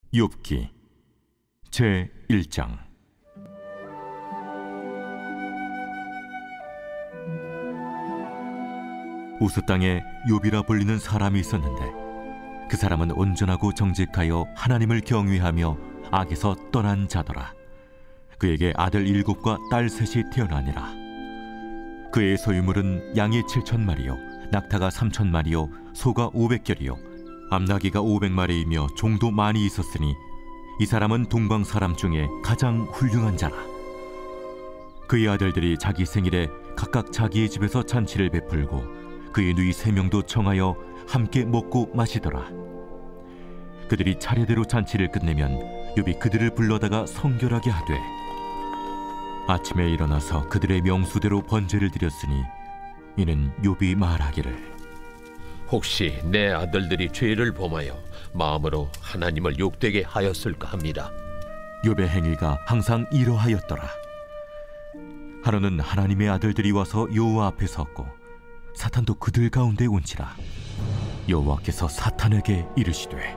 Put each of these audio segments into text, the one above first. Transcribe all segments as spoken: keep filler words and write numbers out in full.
욥기 제일 장. 우스 땅에 욥이라 불리는 사람이 있었는데 그 사람은 온전하고 정직하여 하나님을 경외하며 악에서 떠난 자더라. 그에게 아들 일곱과 딸 셋이 태어나니라. 그의 소유물은 양이 칠천 마리요 낙타가 삼천 마리요 소가 오백 결이요 암나귀가 오백 마리이며 종도 많이 있었으니 이 사람은 동방 사람 중에 가장 훌륭한 자라. 그의 아들들이 자기 생일에 각각 자기의 집에서 잔치를 베풀고 그의 누이 세 명도 청하여 함께 먹고 마시더라. 그들이 차례대로 잔치를 끝내면 욥이 그들을 불러다가 성결하게 하되 아침에 일어나서 그들의 명수대로 번제를 드렸으니 이는 욥이 말하기를 혹시 내 아들들이 죄를 범하여 마음으로 하나님을 욕되게 하였을까 합니다. 욥의 행위가 항상 이러하였더라. 하루는 하나님의 아들들이 와서 여호와 앞에 섰고 사탄도 그들 가운데 온지라. 여호와께서 사탄에게 이르시되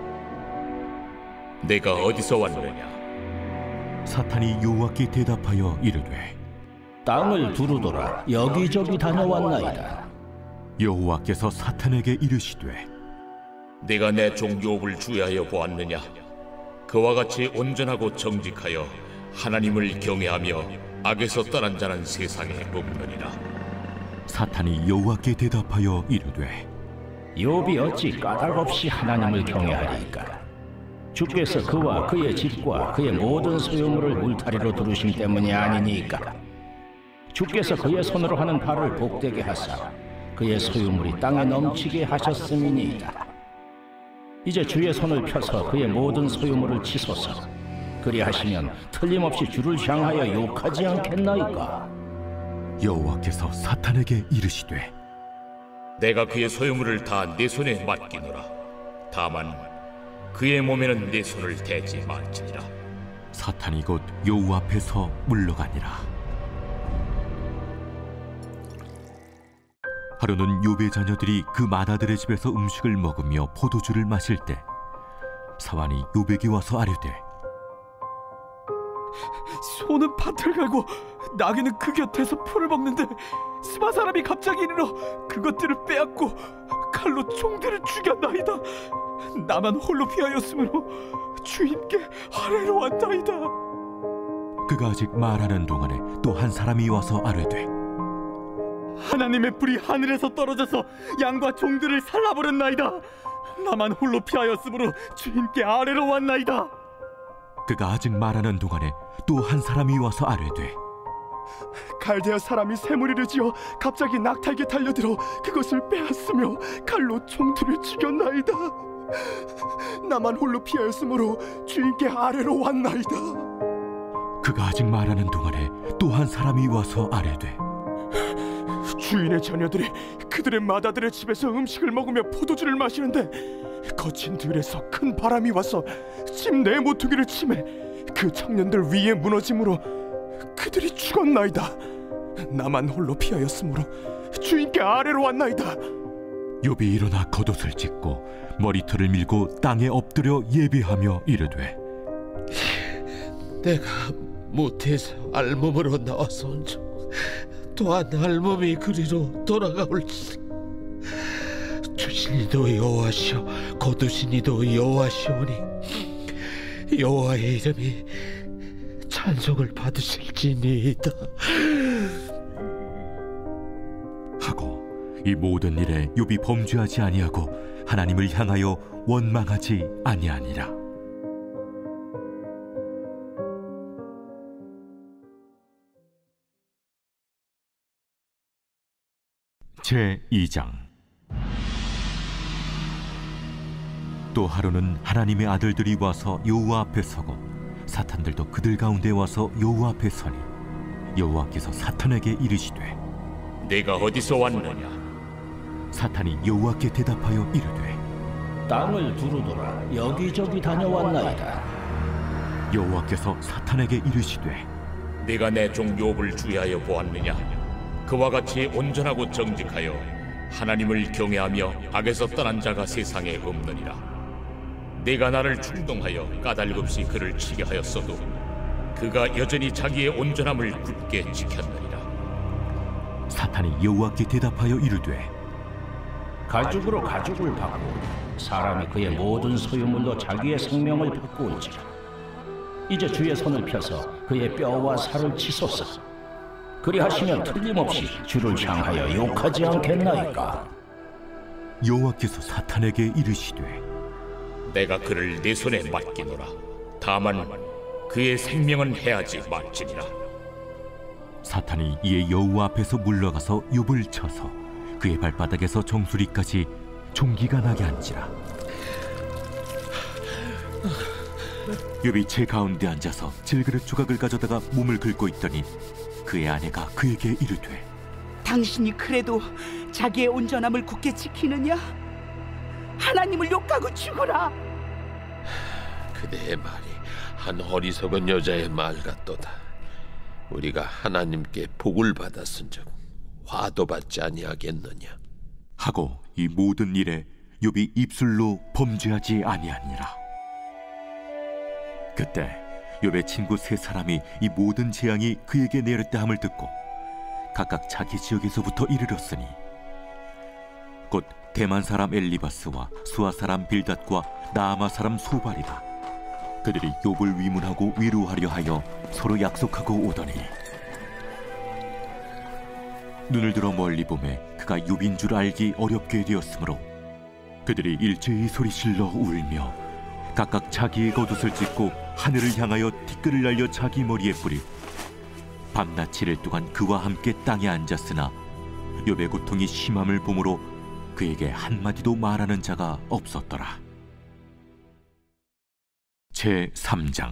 내가 어디서 왔느냐? 사탄이 여호와께 대답하여 이르되 땅을 두루돌아 여기저기 다녀왔나이다. 여호와께서 사탄에게 이르시되 내가 내 종 욥을 주의하여 보았느냐? 그와 같이 온전하고 정직하여 하나님을 경외하며 악에서 떠난 자는 세상에 없느니라. 사탄이 여호와께 대답하여 이르되 욥이 어찌 까닭없이 하나님을 경외하리이까? 주께서 그와 그의 집과 그의 모든 소유물을 울타리로 두르심 때문이 아니니까. 주께서 그의 손으로 하는 발을 복되게 하사 그의 소유물이 땅에 넘치게 하셨음이니이다. 이제 주의 손을 펴서 그의 모든 소유물을 치소서. 그리하시면 틀림없이 주를 향하여 욕하지 않겠나이까? 여호와께서 사탄에게 이르시되 내가 그의 소유물을 다 내 손에 맡기노라. 다만 그의 몸에는 내 손을 대지 말지니라. 사탄이 곧 여호와 앞에서 물러가니라. 하루는 욥의 자녀들이 그 맏아들의 집에서 음식을 먹으며 포도주를 마실 때 사환이 욥에게 와서 아뢰되 소는 밭을 갈고 나귀는 그 곁에서 풀을 먹는데 스바 사람이 갑자기 이르러 그것들을 빼앗고 칼로 종들을 죽였나이다. 나만 홀로 피하였으므로 주인께 아뢰러 왔나이다. 그가 아직 말하는 동안에 또 한 사람이 와서 아뢰되 하나님의 불이 하늘에서 떨어져서 양과 종들을 살라버렸나이다. 나만 홀로 피하였으므로 주인께 아뢰러 왔나이다. 그가 아직 말하는 동안에 또 한 사람이 와서 아뢰되 갈대아 사람이 새무리를 지어 갑자기 낙타에게 달려들어 그것을 빼앗으며 칼로 종들을 죽였나이다. 나만 홀로 피하였으므로 주인께 아뢰러 왔나이다. 그가 아직 말하는 동안에 또 한 사람이 와서 아뢰되 주인의 자녀들이 그들의 맏아들의 집에서 음식을 먹으며 포도주를 마시는데 거친 들에서 큰 바람이 와서 집 내 모퉁이를 치매 그 청년들 위에 무너짐으로 그들이 죽었나이다. 나만 홀로 피하였으므로 주인께 아뢰러 왔나이다. 욥이 일어나 겉옷을 찢고 머리털을 밀고 땅에 엎드려 예배하며 이르되 내가 모태에서 알몸으로 나와서 온즉 또한 알몸이 그리로 돌아가올지. 주신 이도 여호와시오 거두신 이도 여호와시오니 여호와의 이름이 찬송을 받으실지니이다 하고 이 모든 일에 욥이 범죄하지 아니하고 하나님을 향하여 원망하지 아니하니라. 제이 장. 또 하루는 하나님의 아들들이 와서 여호와 앞에 서고 사탄들도 그들 가운데 와서 여호와 앞에 서니 여호와께서 사탄에게 이르시되 내가 어디서 왔느냐? 사탄이 여호와께 대답하여 이르되 땅을 두루돌아 여기저기 다녀왔나이다. 여호와께서 사탄에게 이르시되 내가 내 종 욥을 주의하여 보았느냐? 그와 같이 온전하고 정직하여 하나님을 경외하며 악에서 떠난 자가 세상에 없느니라. 내가 나를 충동하여 까닭없이 그를 치게 하였어도 그가 여전히 자기의 온전함을 굳게 지켰느니라. 사탄이 여호와께 대답하여 이르되 가죽으로 가죽을 바꾸고 사람이 그의 모든 소유물로 자기의 생명을 바꾸온지라. 이제 주의 손을 펴서 그의 뼈와 살을 치소서. 그리하시면 틀림없이 주를 향하여 욕하지 않겠나이까. 여호와께서 사탄에게 이르시되 내가 그를 내 손에 맡기노라. 다만 그의 생명은 해하지 말지니라. 사탄이 이에 여호와 앞에서 물러가서 욥을 쳐서 그의 발바닥에서 정수리까지 종기가 나게 한지라. 욥이 제 가운데 앉아서 질그릇 조각을 가져다가 몸을 긁고 있더니 그의 아내가 그에게 이르되 당신이 그래도 자기의 온전함을 굳게 지키느냐? 하나님을 욕하고 죽어라. 그대의 말이 한 어리석은 여자의 말 같도다. 우리가 하나님께 복을 받았은즉 화도 받지 아니하겠느냐 하고 이 모든 일에 욥이 입술로 범죄하지 아니하니라. 그때 욥의 친구 세 사람이 이 모든 재앙이 그에게 내렸다 함을 듣고 각각 자기 지역에서부터 이르렀으니 곧 대만 사람 엘리바스와 수아 사람 빌닷과 나아마 사람 소발이라. 그들이 욥을 위문하고 위로하려 하여 서로 약속하고 오더니 눈을 들어 멀리 보매 그가 욥인 줄 알기 어렵게 되었으므로 그들이 일제히 소리질러 울며 각각 자기의 겉옷을 찢고 하늘을 향하여 티끌을 날려 자기 머리에 뿌리고 밤낮 칠 일 동안 그와 함께 땅에 앉았으나 욥의 고통이 심함을 보므로 그에게 한마디도 말하는 자가 없었더라. 제삼 장.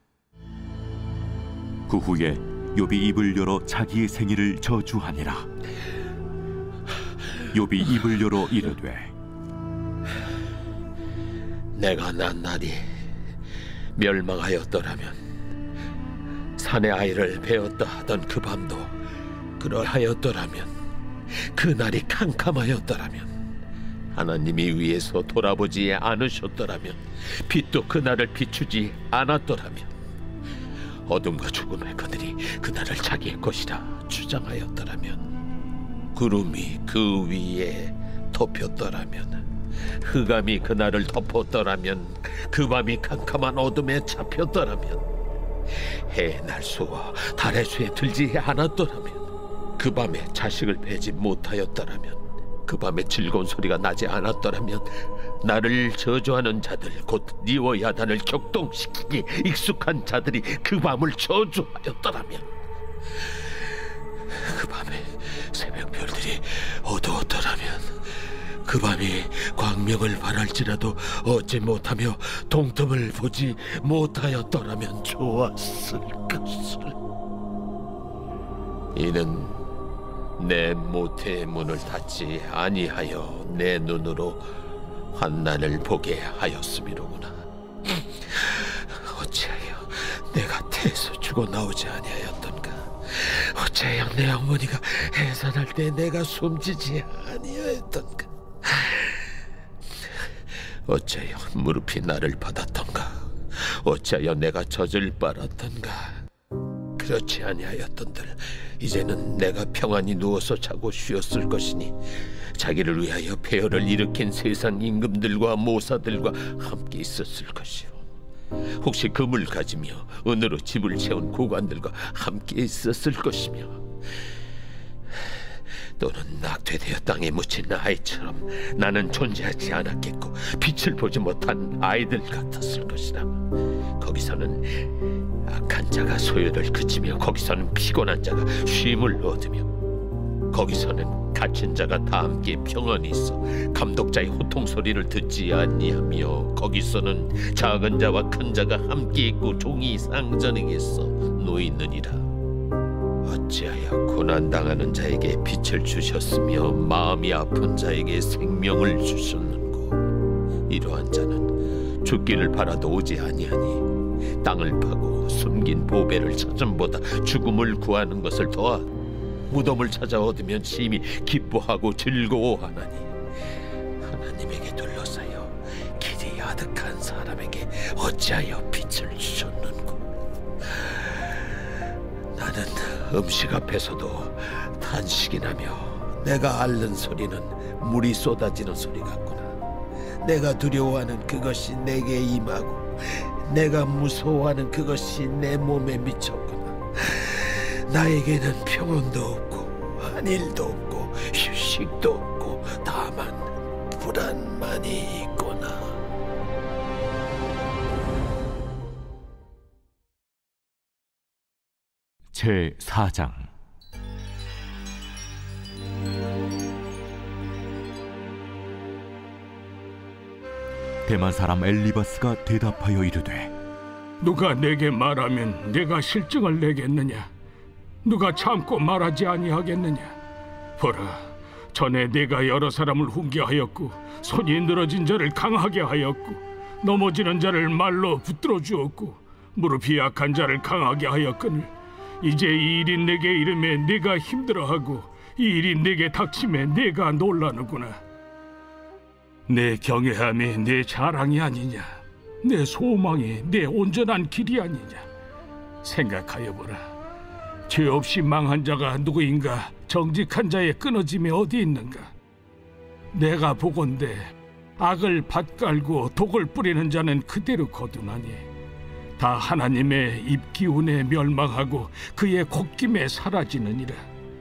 그 후에 욥이 입을 열어 자기의 생일을 저주하니라. 욥이 입을 열어 이르되 내가 난 날이 멸망하였더라면 산의 아이를 베었다 하던 그 밤도 그러하였더라면 그 날이 캄캄하였더라면 하나님이 위에서 돌아보지 않으셨더라면 빛도 그 날을 비추지 않았더라면 어둠과 죽음의 그들이 그 날을 자기의 것이라 주장하였더라면 구름이 그 위에 덮였더라면 흑암이 그 날을 덮었더라면 그 밤이 캄캄한 어둠에 잡혔더라면 해의 날수와 달의 수에 들지 않았더라면 그 밤에 자식을 베지 못하였더라면 그 밤에 즐거운 소리가 나지 않았더라면 나를 저주하는 자들 곧 니워 야단을 격동시키기 익숙한 자들이 그 밤을 저주하였더라면 그 밤에 새벽별들이 어두웠더라면 그 밤이 광명을 발할지라도 얻지 못하며 동틈을 보지 못하였더라면 좋았을 것을. 이는 내 모태의 문을 닫지 아니하여 내 눈으로 환난을 보게 하였음이로구나. 어찌하여 내가 태에서 죽어 나오지 아니하였던가? 어찌하여 내 어머니가 해산할 때 내가 숨지지 아니하였던가? 어찌하여 무릎이 나를 받았던가? 어찌하여 내가 젖을 빨았던가? 그렇지 아니하였던들 이제는 내가 평안히 누워서 자고 쉬었을 것이니 자기를 위하여 폐허를 일으킨 세상 임금들과 모사들과 함께 있었을 것이요 혹시 금을 가지며 은으로 집을 채운 고관들과 함께 있었을 것이며 또는 낙태되어 땅에 묻힌 아이처럼 나는 존재하지 않았겠고 빛을 보지 못한 아이들 같았을 것이라. 거기서는 악한 자가 소유를 그치며 거기서는 피곤한 자가 쉼을 얻으며 거기서는 갇힌 자가 다 함께 평안히 있어 감독자의 호통 소리를 듣지 아니하며 거기서는 작은 자와 큰 자가 함께 있고 종이 상전에게서 놓이느니라. 어찌하여 고난당하는 자에게 빛을 주셨으며 마음이 아픈 자에게 생명을 주셨는고 이러한 자는 죽기를 바라도 오지 아니하니 땅을 파고 숨긴 보배를 찾음보다 죽음을 구하는 것을 더하 무덤을 찾아 얻으면 심히 기뻐하고 즐거워하나니 하나님에게 둘러싸여 길이 가득한 사람에게 어찌하여 빛을 주셨는고. 나는 음식 앞에서도 탄식이 나며 내가 앓는 소리는 물이 쏟아지는 소리 같구나. 내가 두려워하는 그것이 내게 임하고 내가 무서워하는 그것이 내 몸에 미쳤구나. 나에게는 평온도 없고 안일도 없고 휴식도 없고 다만 불안만이 있구나. 제사 장. 대만 사람 엘리바스가 대답하여 이르되, 누가 내게 말하면 내가 실증을 내겠느냐? 누가 참고 말하지 아니하겠느냐? 보라, 전에 내가 여러 사람을 훈계하였고 손이 늘어진 자를 강하게 하였고 넘어지는 자를 말로 붙들어 주었고 무릎이 약한 자를 강하게 하였거늘 이제 이 일이 내게 이르매 내가 힘들어하고 이 일이 내게 닥침에 내가 놀라는구나. 내 경외함이 내 자랑이 아니냐? 내 소망이 내 온전한 길이 아니냐? 생각하여 보라. 죄 없이 망한 자가 누구인가? 정직한 자의 끊어짐이 어디 있는가? 내가 보건대 악을 밭갈고 독을 뿌리는 자는 그대로 거두나니 다 하나님의 입기운에 멸망하고 그의 콧김에 사라지느니라.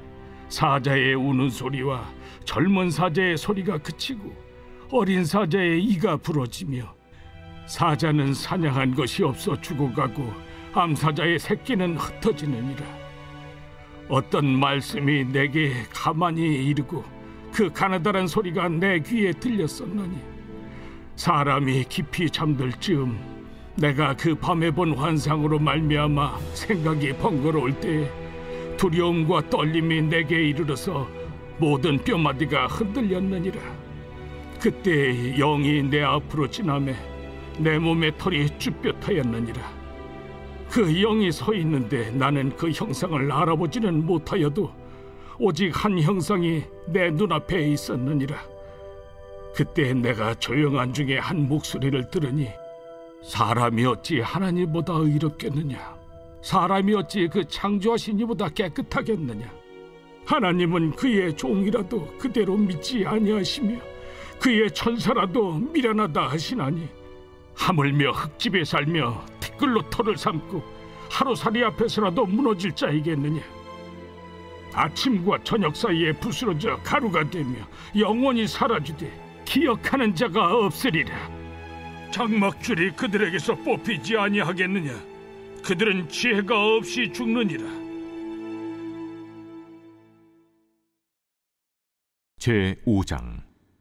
사자의 우는 소리와 젊은 사자의 소리가 그치고 어린 사자의 이가 부러지며 사자는 사냥한 것이 없어 죽어가고 암사자의 새끼는 흩어지느니라. 어떤 말씀이 내게 가만히 이르고 그 가느다란 소리가 내 귀에 들렸었나니 사람이 깊이 잠들 즈음 내가 그 밤에 본 환상으로 말미암아 생각이 번거로울 때에 두려움과 떨림이 내게 이르러서 모든 뼈마디가 흔들렸느니라. 그때 영이 내 앞으로 지나매 내 몸의 털이 쭈뼛하였느니라. 그 영이 서 있는데 나는 그 형상을 알아보지는 못하여도 오직 한 형상이 내 눈앞에 있었느니라. 그때 내가 조용한 중에 한 목소리를 들으니 사람이 어찌 하나님보다 의롭겠느냐? 사람이 어찌 그 창조하신 이보다 깨끗하겠느냐? 하나님은 그의 종이라도 그대로 믿지 아니하시며 그의 천사라도 미련하다 하시나니 하물며 흙집에 살며 티끌로 털을 삼고 하루살이 앞에서라도 무너질 자이겠느냐? 아침과 저녁 사이에 부스러져 가루가 되며 영원히 사라지되 기억하는 자가 없으리라. 장막줄이 그들에게서 뽑히지 아니하겠느냐? 그들은 지혜가 없이 죽느니라. 제오 장.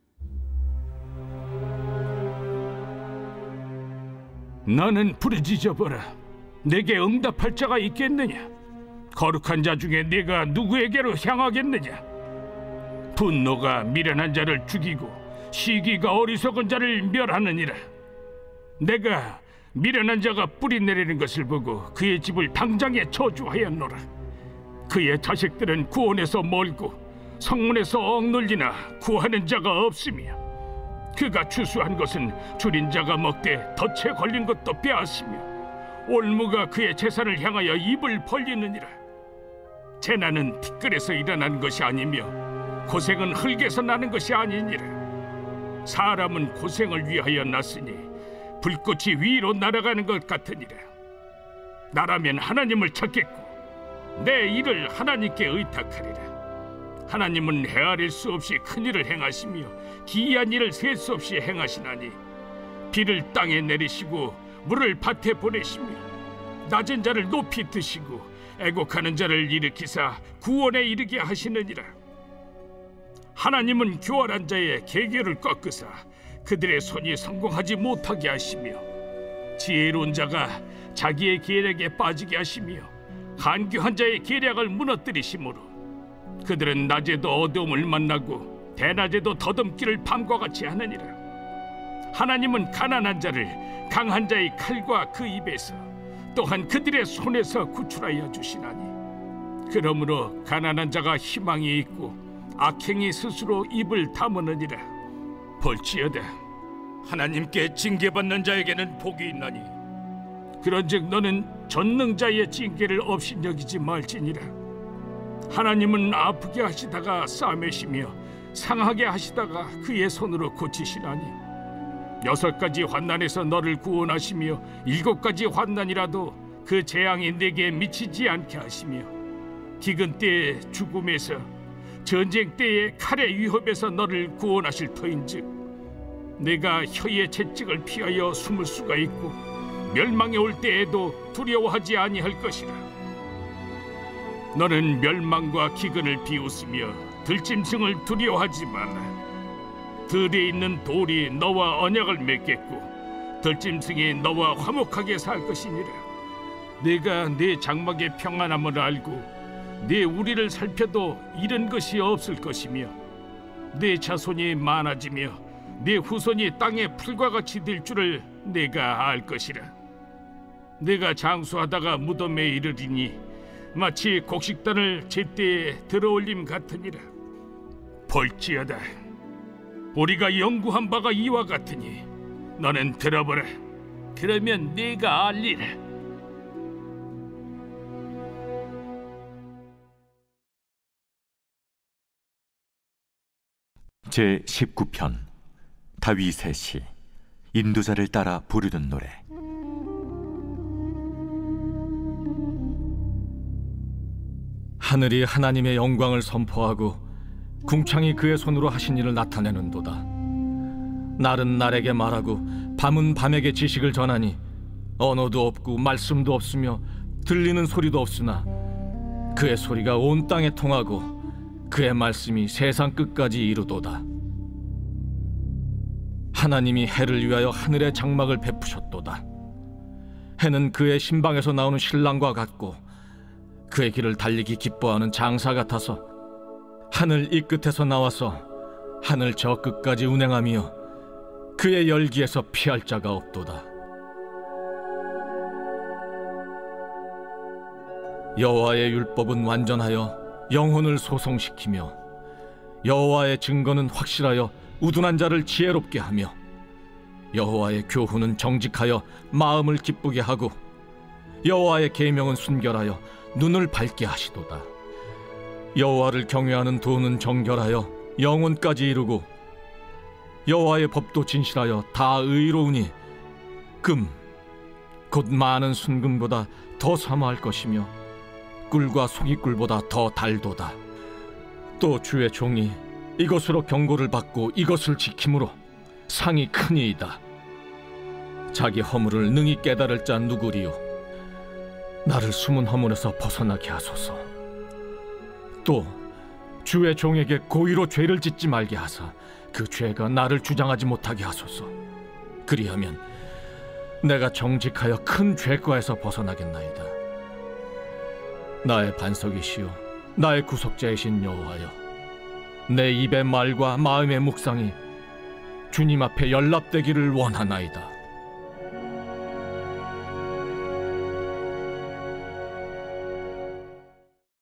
나는 부르짖어보라. 내게 응답할 자가 있겠느냐? 거룩한 자 중에 네가 누구에게로 향하겠느냐? 분노가 미련한 자를 죽이고 시기가 어리석은 자를 멸하느니라. 내가 미련한 자가 뿌리 내리는 것을 보고 그의 집을 당장에 저주하였노라. 그의 자식들은 구원에서 멀고 성문에서 억눌리나 구하는 자가 없으며 그가 추수한 것은 줄인 자가 먹되 덫에 걸린 것도 빼앗으며 올무가 그의 재산을 향하여 입을 벌리느니라. 재난은 티끌에서 일어나는 것이 아니며 고생은 흙에서 나는 것이 아니니라. 사람은 고생을 위하여 났으니 불꽃이 위로 날아가는 것 같으니라. 나라면 하나님을 찾겠고 내 일을 하나님께 의탁하리라. 하나님은 헤아릴 수 없이 큰 일을 행하시며 기이한 일을 셀 수 없이 행하시나니 비를 땅에 내리시고 물을 밭에 보내시며 낮은 자를 높이 드시고 애곡하는 자를 일으키사 구원에 이르게 하시느니라. 하나님은 교활한 자의 계계를 꺾으사 그들의 손이 성공하지 못하게 하시며 지혜로운 자가 자기의 계략에 빠지게 하시며 간교한 자의 계략을 무너뜨리시므로 그들은 낮에도 어두움을 만나고 대낮에도 더듬기를 밤과 같이 하느니라. 하나님은 가난한 자를 강한 자의 칼과 그 입에서 또한 그들의 손에서 구출하여 주시나니 그러므로 가난한 자가 희망이 있고 악행이 스스로 입을 다무느니라. 볼지어다 하나님께 징계받는 자에게는 복이 있나니 그런즉 너는 전능자의 징계를 없인 여기지 말지니라. 하나님은 아프게 하시다가 싸매시며 상하게 하시다가 그의 손으로 고치시나니 여섯 가지 환난에서 너를 구원하시며 일곱 가지 환난이라도 그 재앙이 내게 미치지 않게 하시며 기근 때의 죽음에서 전쟁 때의 칼의 위협에서 너를 구원하실 터인즉 내가 혀의 채찍을 피하여 숨을 수가 있고 멸망에 올 때에도 두려워하지 아니할 것이라. 너는 멸망과 기근을 비웃으며 들짐승을 두려워하지 말라. 들에 있는 돌이 너와 언약을 맺겠고 들짐승이 너와 화목하게 살 것이니라. 내가 내 장막의 평안함을 알고 내 우리를 살펴도 잃은 것이 없을 것이며 내 자손이 많아지며 내 후손이 땅의 풀과 같이 될 줄을 내가 알 것이라. 내가 장수하다가 무덤에 이르리니 마치 곡식단을 제때에 들어올림 같으니라. 볼지어다 우리가 연구한 바가 이와 같으니 너는 들어보라. 그러면 네가 알리라. 제십구 편 다윗의 시. 인도자를 따라 부르는 노래. 하늘이 하나님의 영광을 선포하고 궁창이 그의 손으로 하신 일을 나타내는도다. 날은 날에게 말하고 밤은 밤에게 지식을 전하니 언어도 없고 말씀도 없으며 들리는 소리도 없으나 그의 소리가 온 땅에 통하고 그의 말씀이 세상 끝까지 이루도다. 하나님이 해를 위하여 하늘의 장막을 베푸셨도다. 해는 그의 신방에서 나오는 신랑과 같고 그의 길을 달리기 기뻐하는 장사 같아서 하늘 이 끝에서 나와서 하늘 저 끝까지 운행하며 그의 열기에서 피할 자가 없도다. 여호와의 율법은 완전하여 영혼을 소성시키며 여호와의 증거는 확실하여 우둔한 자를 지혜롭게 하며 여호와의 교훈은 정직하여 마음을 기쁘게 하고 여호와의 계명은 순결하여 눈을 밝게 하시도다. 여호와를 경외하는 도는 정결하여 영혼까지 이루고 여호와의 법도 진실하여 다 의로우니 금 곧 많은 순금보다 더 사모할 것이며 꿀과 송이꿀보다 더 달도다. 또 주의 종이 이것으로 경고를 받고 이것을 지킴으로 상이 크니이다. 자기 허물을 능히 깨달을 자 누구리요? 나를 숨은 허물에서 벗어나게 하소서. 또 주의 종에게 고의로 죄를 짓지 말게 하사 그 죄가 나를 주장하지 못하게 하소서. 그리하면 내가 정직하여 큰 죄과에서 벗어나겠나이다. 나의 반석이시요 나의 구속자이신 여호와여, 내 입의 말과 마음의 묵상이 주님 앞에 연락되기를 원하나이다.